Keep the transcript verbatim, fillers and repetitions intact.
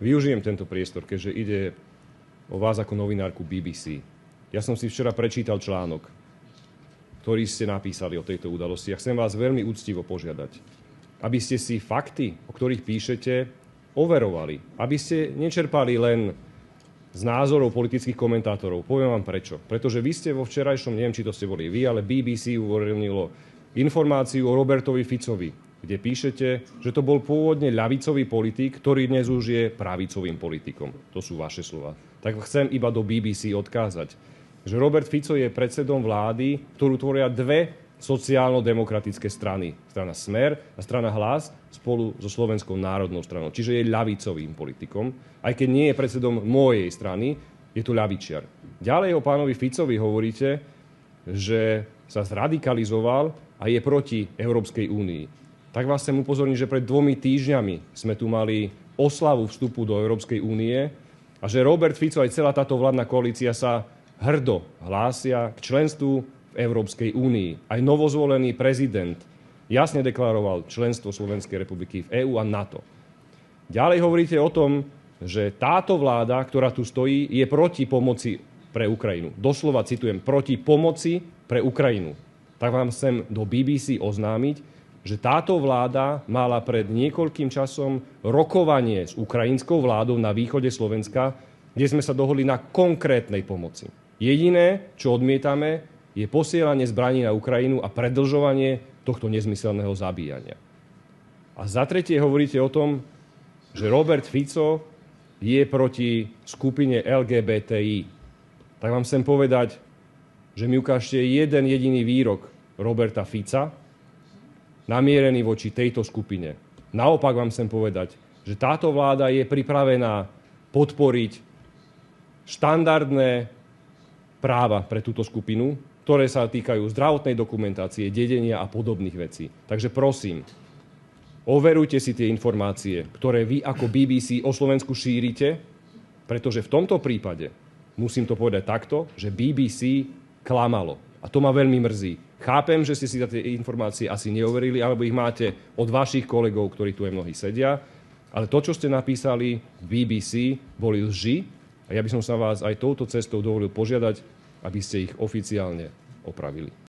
využijem tento priestor, keďže ide o vás ako novinárku bé bé cé. Ja som si včera prečítal článok, ktorý ste napísali o tejto udalosti a chcem vás veľmi úctivo požiadať, aby ste si fakty, o ktorých píšete, overovali. Aby ste nečerpali len z názorov politických komentátorov. Poviem vám prečo. Pretože vy ste vo včerajšom, neviem, či to ste boli vy, ale bé bé cé uverejnilo informáciu o Robertovi Ficovi, kde píšete, že to bol pôvodne ľavicový politik, ktorý dnes už je pravicovým politikom. To sú vaše slova. Tak chcem iba do bé bé cé odkázať, že Robert Fico je predsedom vlády, ktorú tvoria dve sociálno-demokratické strany. Strana Smer a strana Hlas spolu so Slovenskou národnou stranou. Čiže je ľavicovým politikom. Aj keď nie je predsedom mojej strany, je tu ľavičiar. Ďalej o pánovi Ficovi hovoríte, že sa zradikalizoval a je proti Európskej únii. Tak vás chcem upozorniť, že pred dvomi týždňami sme tu mali oslavu vstupu do Európskej únie a že Robert Fico aj celá táto vládna koalícia sa hrdo hlásia k členstvu v Európskej únii. Aj novozvolený prezident jasne deklaroval členstvo Slovenskej republiky v é ú a NATO. Ďalej hovoríte o tom, že táto vláda, ktorá tu stojí, je proti pomoci pre Ukrajinu. Doslova citujem, proti pomoci pre Ukrajinu. Tak vám chcem do bé bé cé oznámiť, že táto vláda mala pred niekoľkým časom rokovanie s ukrajinskou vládou na východe Slovenska, kde sme sa dohodli na konkrétnej pomoci. Jediné, čo odmietame, je posielanie zbraní na Ukrajinu a predĺžovanie tohto nezmyselného zabíjania. A za tretie hovoríte o tom, že Robert Fico je proti skupine el gé bé té í. Tak vám chcem povedať, že mi ukážte jeden jediný výrok Roberta Fica namierený voči tejto skupine. Naopak vám chcem povedať, že táto vláda je pripravená podporiť štandardné práva pre túto skupinu, ktoré sa týkajú zdravotnej dokumentácie, dedenia a podobných vecí. Takže prosím, overujte si tie informácie, ktoré vy ako bé bé cé o Slovensku šírite, pretože v tomto prípade, musím to povedať takto, že bé bé cé klamalo. A to ma veľmi mrzí. Chápem, že ste si tie informácie asi neoverili, alebo ich máte od vašich kolegov, ktorí tu aj mnohí sedia, ale to, čo ste napísali v bé bé cé, boli lži a ja by som sa vás aj touto cestou dovolil požiadať, aby ste ich oficiálne opravili.